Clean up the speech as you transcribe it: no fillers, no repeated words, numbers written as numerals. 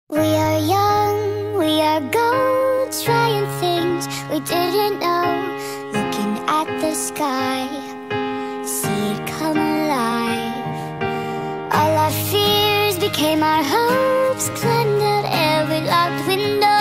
We are young, we are gold, trying things we didn't know. Looking at the sky, see it come alive. All our fears became our hopes, climbed out every locked window.